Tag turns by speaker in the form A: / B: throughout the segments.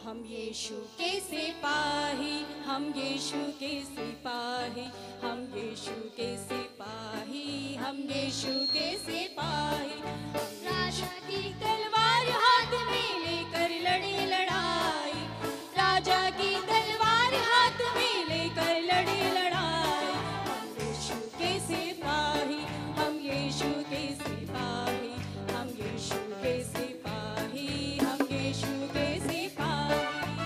A: हम यीशु के सिपाही, हम यीशु के सिपाही, हम यीशु के सिपाही, हम यीशु के सिपाही। राजा की तलवार हाथ में लेकर लड़े लड़ाई, राजा की तलवार हाथ में लेकर लड़े लड़ाई। हम यीशु के सिपाही, हम यीशु के सिपाही, हम यीशु के सिपाही, हम यीशु के सिपाही।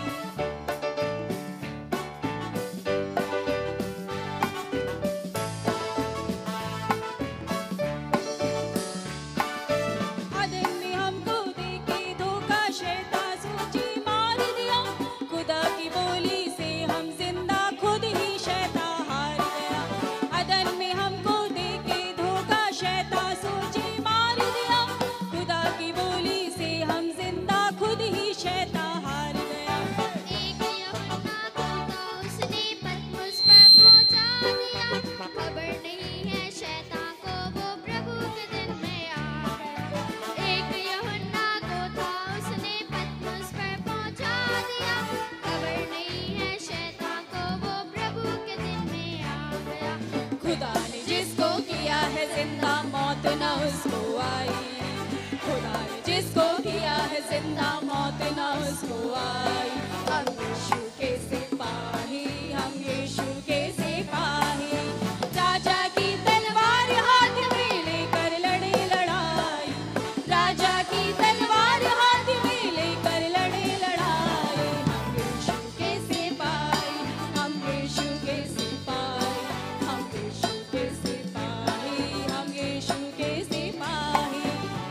A: अदन में हमको देके धोखा शैतान सोची मार दिया, खुदा की बोली से हम जिंदा खुद ही शैतान हार गया। अदन में हमको देके धोखा शैतान सोची मार दिया, खुदा की बोली से हम जिंदा खुद ही शैतान हार गया।
B: एक यूहन्ना को तो उसने पतमुस पर पहुंचा दिया, खबर नहीं है शैतान को वो प्रभु के दिन में आ गया। एक यूहन्ना को था उसने पतमुस पर पहुंचा दिया, खबर नहीं है शैतान को वो प्रभु के दिन में आ गया।
A: खुदा ने जिसको किया है जिंदा मौत न उसको आई, खुदा ने जिसको किया है जिंदा मौत न उसको आई। हम यीशु के सिपाही, हम यीशु के सिपाही, राजा की तलवार हाथ में लेकर लड़े लड़ाई, राजा की तलवार हाथ में लेकर लड़े लड़ाई। हम यीशु के सिपाही, हम यीशु के सिपाही, हम यीशु के सिपाही, हम यीशु के सिपाही।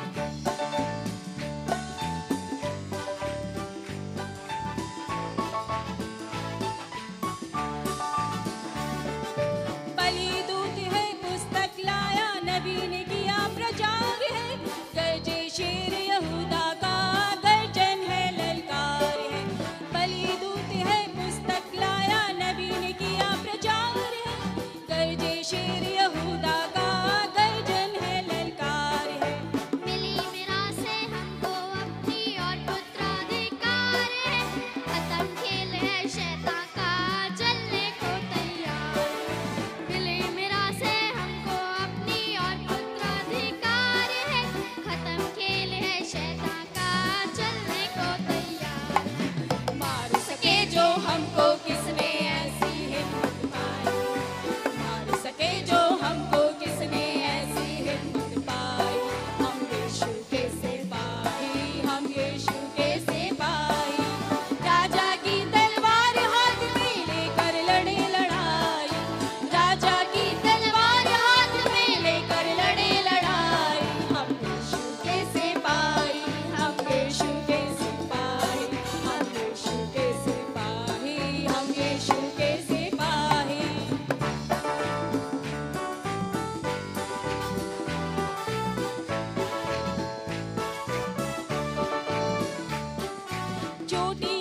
A: बलिदूत है पुस्तक लाया, नबी ने किया प्रचार है, गरजे शेर यहूदा का गर्जन है ललकार है। बलिदूत है पुस्तक लाया, नबी ने किया प्रचार है, गरजे शेर यहूदा का गर्जन है ललकार है।
B: मिली मिरासे हमको अपनी और पुत्राधिकार है, खत्म खेल है शैतान का चलने को तैयार। मिली मिरासे हमको अपनी और पुत्राधिकार है, खत्म खेल है शैतान का चलने को तैयार।
A: मार सके जो हमको किसने ऐसी हिम्मत पाई, मार सके जो हमको किसने ऐसी हिम्मत पाई। हम यीशु के सिपाही, हम यीशु के सिपाही, राजा की तलवार हाथ में लेकर लड़े लड़ाई, राजा की तलवार हाथ में लेकर लड़े लड़ाई। हम यीशु के सिपाही, हम यीशु के सिपाही, हम यीशु के सिपाही, हम यीशु के सिपाही। चोटी